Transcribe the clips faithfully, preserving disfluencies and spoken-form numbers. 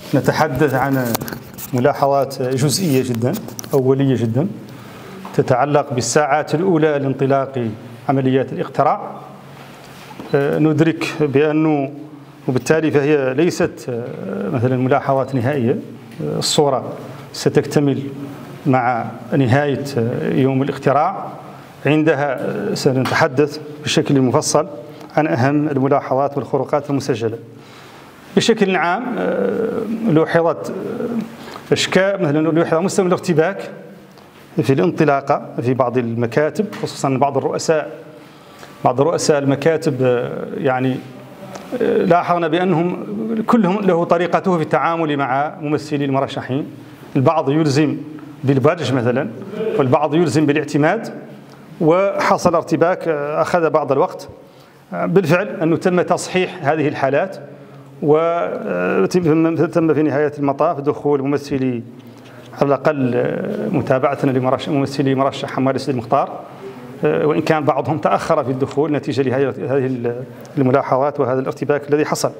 نتحدث عن ملاحظات جزئية جدا أولية جدا تتعلق بالساعات الأولى لانطلاق عمليات الاقتراع. ندرك بأنه وبالتالي فهي ليست مثلا ملاحظات نهائية، الصورة ستكتمل مع نهاية يوم الاقتراع، عندها سنتحدث بشكل مفصل عن أهم الملاحظات والخروقات المسجلة. بشكل عام لوحظت أشكال مثلا لوحظ مستوى الارتباك في الانطلاقة في بعض المكاتب، خصوصا بعض الرؤساء بعض رؤساء المكاتب يعني لاحظنا بأنهم كلهم له طريقته في التعامل مع ممثلي المرشحين. البعض يلزم بالبادج مثلا، والبعض يلزم بالاعتماد، وحصل ارتباك أخذ بعض الوقت. بالفعل أنه تم تصحيح هذه الحالات، وتم في نهاية المطاف دخول ممثلي على الأقل متابعتنا لممثلي مرشح حماد السيد المختار، وإن كان بعضهم تأخر في الدخول نتيجة لهذه الملاحظات وهذا الارتباك الذي حصل.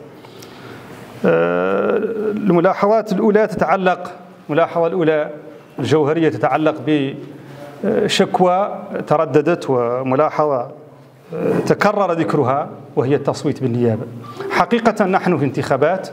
الملاحظات الأولى تتعلق الملاحظة الأولى الجوهرية تتعلق بشكوى ترددت وملاحظة تكرر ذكرها، وهي التصويت بالنيابة. حقيقة نحن في انتخابات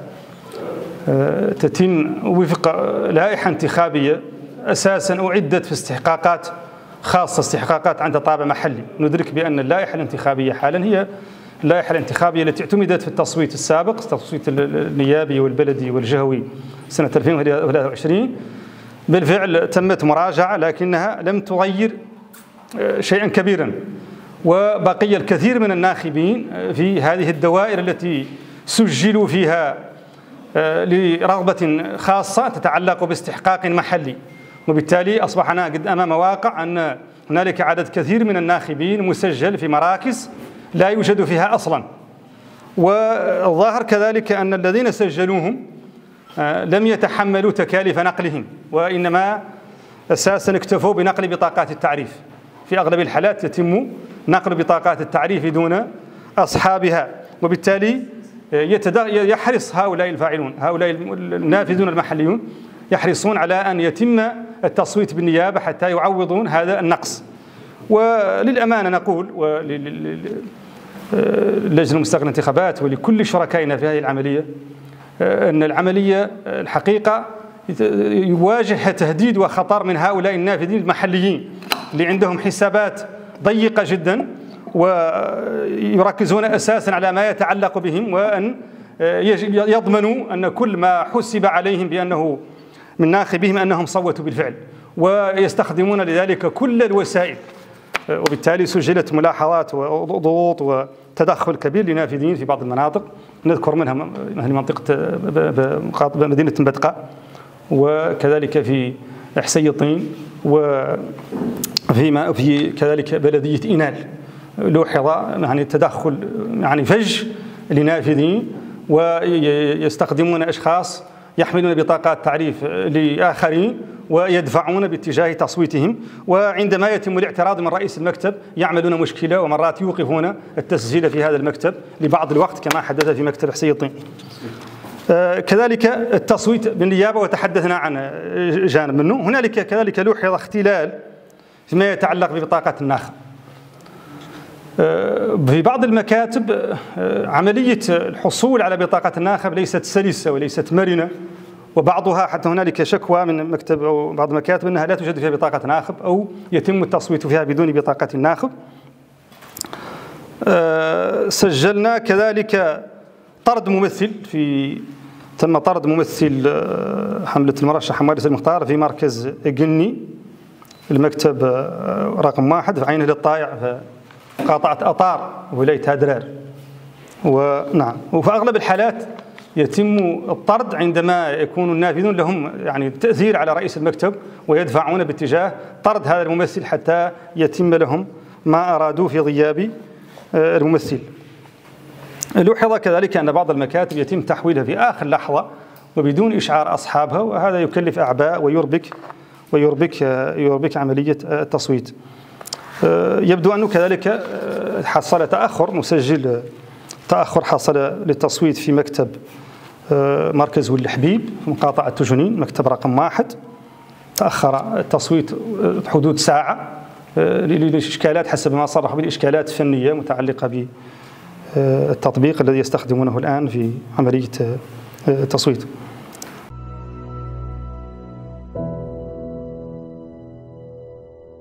تتم وفق لائحة انتخابية أساسا أعدت في استحقاقات خاصة، استحقاقات عند طابع محلي. ندرك بأن اللائحة الانتخابية حالا هي اللائحة الانتخابية التي اعتمدت في التصويت السابق، التصويت النيابي والبلدي والجهوي سنة ألفين وثلاثة وعشرين. بالفعل تمت مراجعة، لكنها لم تغير شيئا كبيرا، وبقي الكثير من الناخبين في هذه الدوائر التي سجلوا فيها لرغبة خاصة تتعلق باستحقاق محلي، وبالتالي أصبحنا قد أمام واقع أن هنالك عدد كثير من الناخبين مسجل في مراكز لا يوجد فيها أصلا. والظاهر كذلك أن الذين سجلوهم لم يتحملوا تكاليف نقلهم، وإنما أساسا اكتفوا بنقل بطاقات التعريف. في أغلب الحالات يتم نقل بطاقات التعريف دون أصحابها، وبالتالي يحرص هؤلاء الفاعلون هؤلاء النافذون المحليون يحرصون على أن يتم التصويت بالنيابة حتى يعوضون هذا النقص. وللأمانة نقول وللجنة المستقلة للانتخابات ولكل شركائنا في هذه العملية أن العملية الحقيقة يواجه تهديد وخطر من هؤلاء النافذين المحليين اللي عندهم حسابات ضيقة جدا، ويركزون أساسا على ما يتعلق بهم، وأن يضمنوا أن كل ما حسب عليهم بأنه من ناخبهم أنهم صوتوا بالفعل، ويستخدمون لذلك كل الوسائل. وبالتالي سجلت ملاحظات وضغوط وتدخل كبير لنافذين في بعض المناطق، نذكر منها منطقة مدينة بدقة، وكذلك في حسيطين، وفي في كذلك بلدية إينال لوحظ يعني تدخل يعني فج لنافذين، ويستخدمون أشخاص يحملون بطاقات تعريف لآخرين ويدفعون باتجاه تصويتهم، وعندما يتم الاعتراض من رئيس المكتب يعملون مشكلة، ومرات يوقفون التسجيل في هذا المكتب لبعض الوقت كما حدث في مكتب حسيطين. كذلك التصويت بالنيابة وتحدثنا عن جانب منه. هنالك كذلك لوحظ اختلال فيما يتعلق ببطاقة الناخب. في بعض المكاتب عملية الحصول على بطاقة الناخب ليست سلسة وليست مرنة، وبعضها حتى هنالك شكوى من مكتب أو بعض المكاتب أنها لا توجد فيها بطاقة ناخب أو يتم التصويت فيها بدون بطاقة الناخب. سجلنا كذلك طرد ممثل في تم طرد ممثل حملة المرشح حماد السيد المختار في مركز قني، المكتب رقم واحد في عينه للطايع في قاطعة أطار ولاية هادرار. ونعم، وفي أغلب الحالات يتم الطرد عندما يكون النافذون لهم يعني تأثير على رئيس المكتب، ويدفعون باتجاه طرد هذا الممثل حتى يتم لهم ما أرادوا في غياب الممثل. لوحظ كذلك أن بعض المكاتب يتم تحويلها في آخر لحظة وبدون إشعار أصحابها، وهذا يكلف أعباء ويربك ويربك يربك عملية التصويت. يبدو أنه كذلك حصل تأخر مسجل تأخر حصل للتصويت في مكتب مركز ولي حبيب في مقاطعة تجنين مكتب رقم واحد. تأخر التصويت حدود ساعة للإشكالات حسب ما صرح بالإشكالات فنية متعلقة بالتطبيق الذي يستخدمونه الآن في عملية التصويت.